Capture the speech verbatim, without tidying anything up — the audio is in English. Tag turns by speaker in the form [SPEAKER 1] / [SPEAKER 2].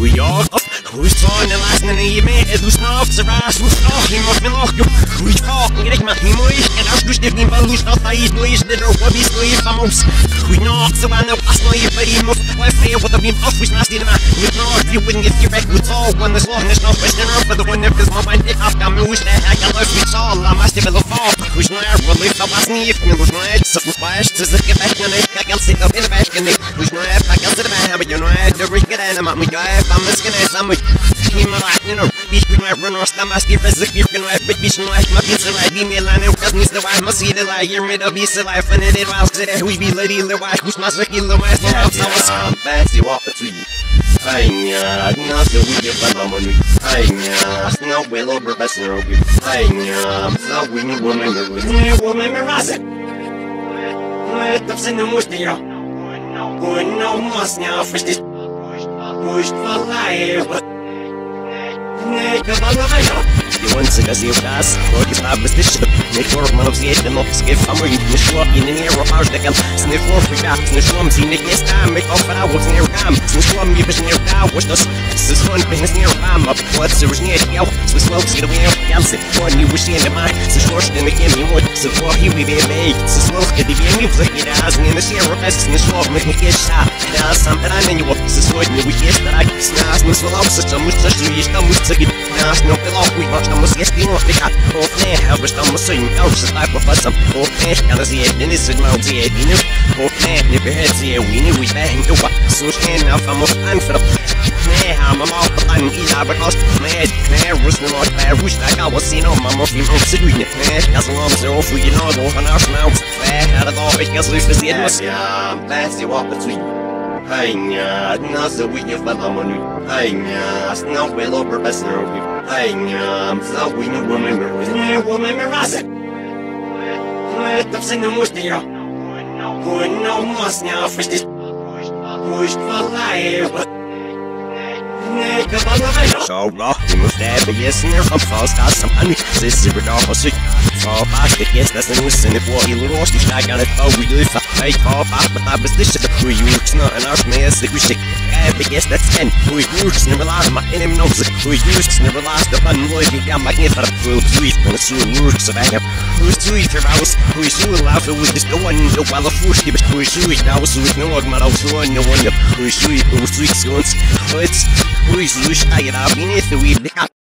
[SPEAKER 1] we all who's on the last and the man who's not surprised who's talking of me lock who's talking get my team and I was thinking about who's not I please the what is please vamos we not so I know I saw you pay most I say what I've been off with nasty man you know you wouldn't get your back with all when there's long there's no question up for the one because my mind it up I'm who's that I can love with all I must have a fall who's not really so I sneak and who's not so flash to the get back and I can sit up in the back and who's not I can sit back but you know I the ring and I'm my guy I'm miskin I'm Team like you know, bitch we might run or stomach my stiff as if you can like but bitch no like my pizza like be me line cause me the wife must see the light you're made of piece of life and it was said we be lady the wife who's my second the wife no so I'm fancy walk between Ay nya, no so we get by the money. Ay nya, no well over best no good. Ay nya, so we need woman the woman woman me rasa. Let up send the most here. Boy no must now fish this. Push for life. You want to see your gas, or you have this dish. Make work, man, of the eight and ops. Give I'm reading the show in an air of ours. They can sniff off for gas, sniff from see Nick yes time. Make off an hour near cam. Sniff from me, but near cow. Watch this. This is one business near cam. Up what's the near yell. So slow, see the way of Yancy. One you wish in the mind. So short in the game you would. So for he we be made. So slow, get the game you play it as in the share of us. Sniff from make me get shot. That's something I mean you up. So slow, you wish yes that I snaps. Sniff from such a much such a wish. I'm with it. Nas no pillow, we watch them was yes, you want the cat. Oh, man, how was them was saying, oh, just like with us. Oh, man, can I see it? Then it's in my head, you know. Oh, man, if your head's here, we knew we bang to what. So, stand now from us, I'm for the man, I'm a mouth, I'm either because man, man, was no more bad, wish like I was seen on my muffin, I'm sitting it, man, as long as they're off, we know, go on our mouths. Man, how the all because we see it was, yeah, fancy walk between. Ay nya, no so we get by the money. Ay nya, no well over best no good. Ay nya, so we know woman me was near woman me rasa. Let up send the most here. Boy no must now fish this. Push for life. So rock, you must have a yes and you're from false got some honey. This is a dog or sick. Fall back, the guess that's the news and the boy you lost you shot got it. Oh, we do it. I fall back, but I was this shit. Who you not an arse man, sick we sick. I guess that's ten. Who you never lost my enemy knows it. Who you never lost the button, boy, you got my hand for the full tweet. And it's soon works of backup. Who's two if you're house? Who is you laugh with this the one the while of food skip? Who is you now? So with no one, but also one, no one. Who is you? Who's three scones? Who is who is you? I get out beneath the weed.